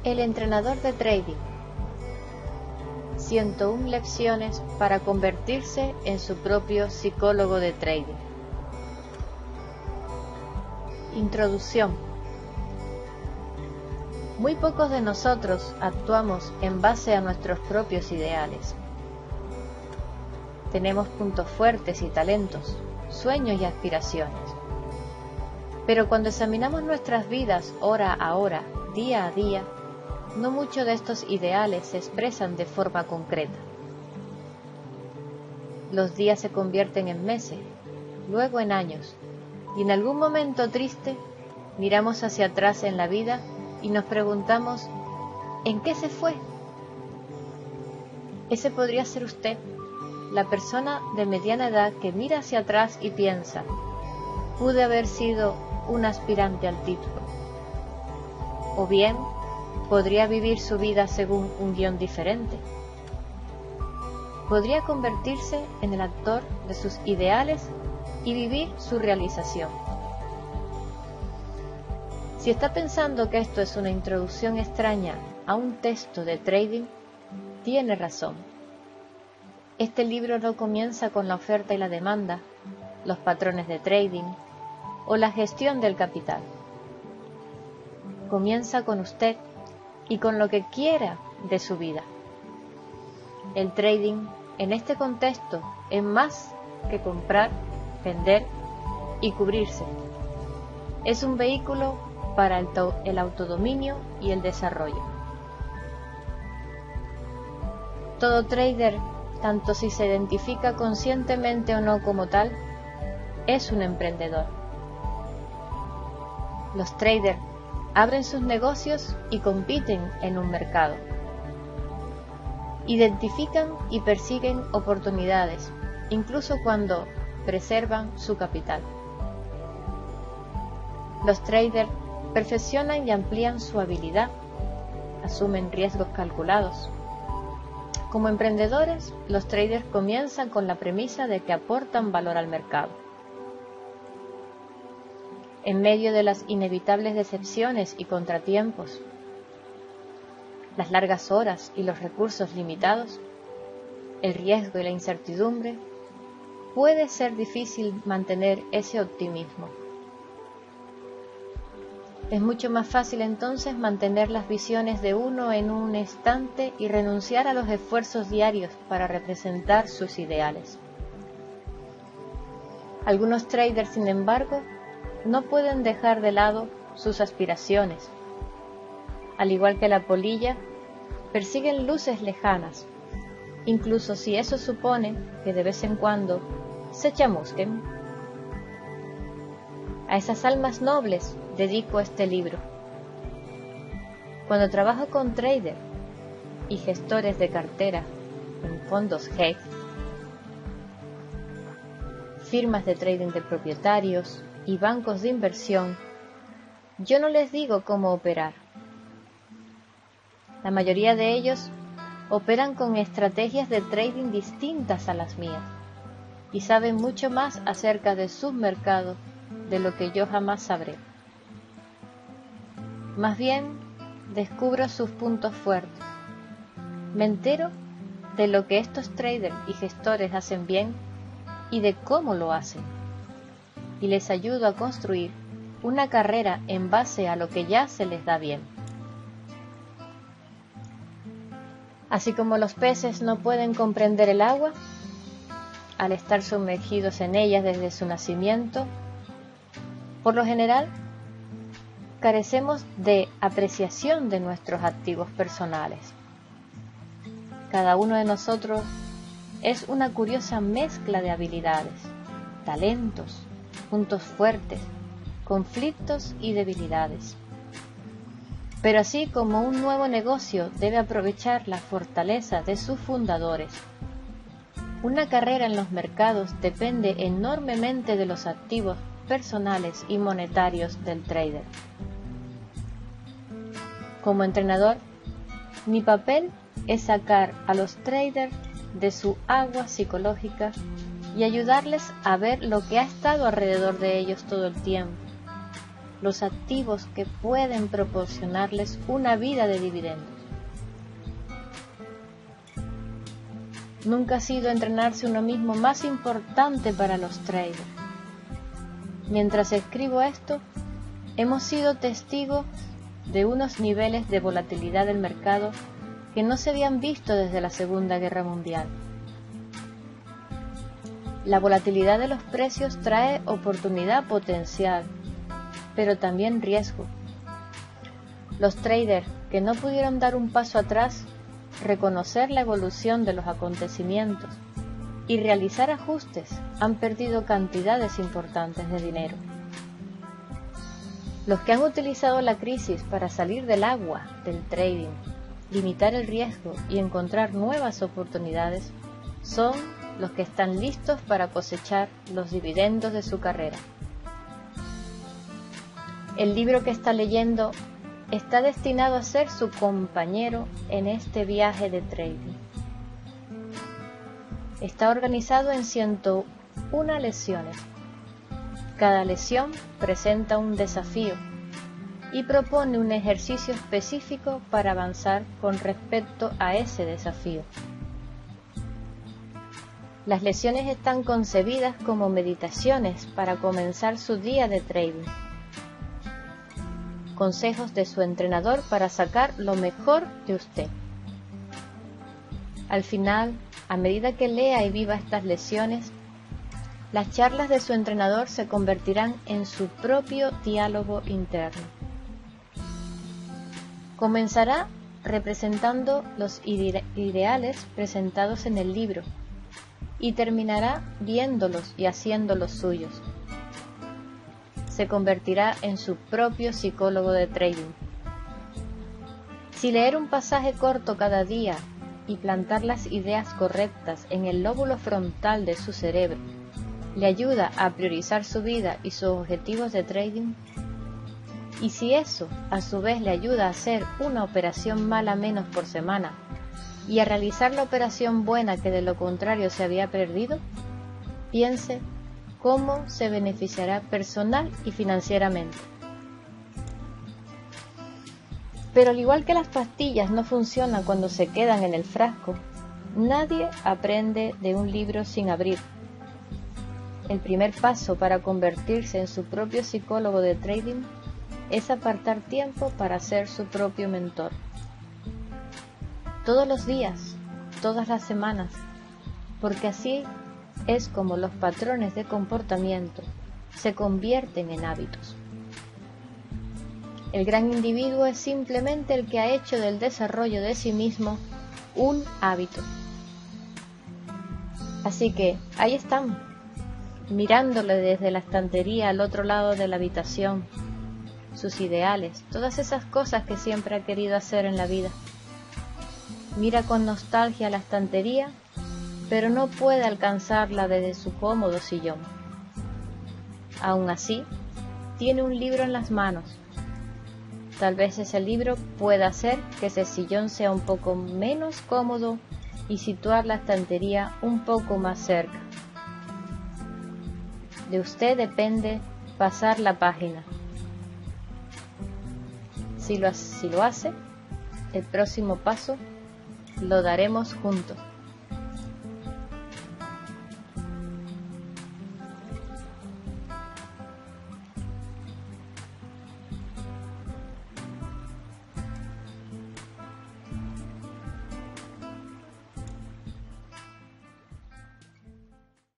El entrenador de trading. 101 lecciones para convertirse en su propio psicólogo de trading. Introducción. Muy pocos de nosotros actuamos en base a nuestros propios ideales. Tenemos puntos fuertes y talentos, sueños y aspiraciones. Pero cuando examinamos nuestras vidas hora a hora, día a día, no muchos de estos ideales se expresan de forma concreta. Los días se convierten en meses, luego en años, y en algún momento triste miramos hacia atrás en la vida y nos preguntamos, ¿en qué se fue? Ese podría ser usted, la persona de mediana edad que mira hacia atrás y piensa, pude haber sido un aspirante al título. O bien, podría vivir su vida según un guión diferente. Podría convertirse en el actor de sus ideales y vivir su realización. Si está pensando que esto es una introducción extraña a un texto de trading, tiene razón. Este libro no comienza con la oferta y la demanda, los patrones de trading o la gestión del capital. Comienza con usted y con lo que quiera de su vida. El trading en este contexto es más que comprar, vender y cubrirse. Es un vehículo para el autodominio y el desarrollo. Todo trader, tanto si se identifica conscientemente o no como tal, es un emprendedor. Los traders abren sus negocios y compiten en un mercado. Identifican y persiguen oportunidades, incluso cuando preservan su capital. Los traders perfeccionan y amplían su habilidad, asumen riesgos calculados. Como emprendedores, los traders comienzan con la premisa de que aportan valor al mercado. En medio de las inevitables decepciones y contratiempos, las largas horas y los recursos limitados, el riesgo y la incertidumbre, puede ser difícil mantener ese optimismo. Es mucho más fácil entonces mantener las visiones de uno en un instante y renunciar a los esfuerzos diarios para representar sus ideales. Algunos traders, sin embargo, no pueden dejar de lado sus aspiraciones. Al igual que la polilla, persiguen luces lejanas, incluso si eso supone que de vez en cuando se chamusquen. A esas almas nobles dedico este libro. Cuando trabajo con traders y gestores de cartera en fondos hedge, firmas de trading de propietarios y bancos de inversión, yo no les digo cómo operar. La mayoría de ellos operan con estrategias de trading distintas a las mías y saben mucho más acerca de sus mercados de lo que yo jamás sabré. Más bien, descubro sus puntos fuertes. Me entero de lo que estos traders y gestores hacen bien y de cómo lo hacen. Y les ayudo a construir una carrera en base a lo que ya se les da bien. Así como los peces no pueden comprender el agua, al estar sumergidos en ella desde su nacimiento, por lo general, carecemos de apreciación de nuestros activos personales. Cada uno de nosotros es una curiosa mezcla de habilidades, talentos, puntos fuertes, conflictos y debilidades. Pero así como un nuevo negocio debe aprovechar la fortaleza de sus fundadores, una carrera en los mercados depende enormemente de los activos personales y monetarios del trader. Como entrenador, mi papel es sacar a los traders de su agua psicológica y ayudarles a ver lo que ha estado alrededor de ellos todo el tiempo, los activos que pueden proporcionarles una vida de dividendos. Nunca ha sido entrenarse uno mismo más importante para los traders. Mientras escribo esto, hemos sido testigos de unos niveles de volatilidad del mercado que no se habían visto desde la Segunda Guerra Mundial. La volatilidad de los precios trae oportunidad potencial, pero también riesgo. Los traders que no pudieron dar un paso atrás, reconocer la evolución de los acontecimientos y realizar ajustes han perdido cantidades importantes de dinero. Los que han utilizado la crisis para salir del agua del trading, limitar el riesgo y encontrar nuevas oportunidades son los que están listos para cosechar los dividendos de su carrera. El libro que está leyendo está destinado a ser su compañero en este viaje de trading. Está organizado en 101 lecciones. Cada lección presenta un desafío y propone un ejercicio específico para avanzar con respecto a ese desafío. Las lecciones están concebidas como meditaciones para comenzar su día de trading. Consejos de su entrenador para sacar lo mejor de usted. Al final, a medida que lea y viva estas lecciones, las charlas de su entrenador se convertirán en su propio diálogo interno. Comenzará representando los ideales presentados en el libro y terminará viéndolos y haciéndolos suyos. Se convertirá en su propio psicólogo de trading. Si leer un pasaje corto cada día y plantar las ideas correctas en el lóbulo frontal de su cerebro le ayuda a priorizar su vida y sus objetivos de trading, y si eso a su vez le ayuda a hacer una operación mala menos por semana y a realizar la operación buena que de lo contrario se había perdido, piense cómo se beneficiará personal y financieramente. Pero al igual que las pastillas no funcionan cuando se quedan en el frasco, nadie aprende de un libro sin abrir. El primer paso para convertirse en su propio psicólogo de trading es apartar tiempo para ser su propio mentor. Todos los días, todas las semanas, porque así es como los patrones de comportamiento se convierten en hábitos. El gran individuo es simplemente el que ha hecho del desarrollo de sí mismo un hábito. Así que ahí están, mirándole desde la estantería al otro lado de la habitación, sus ideales, todas esas cosas que siempre ha querido hacer en la vida. Mira con nostalgia la estantería, pero no puede alcanzarla desde su cómodo sillón. Aún así, tiene un libro en las manos. Tal vez ese libro pueda hacer que ese sillón sea un poco menos cómodo y situar la estantería un poco más cerca. De usted depende pasar la página. Si lo hace, el próximo paso lo daremos juntos.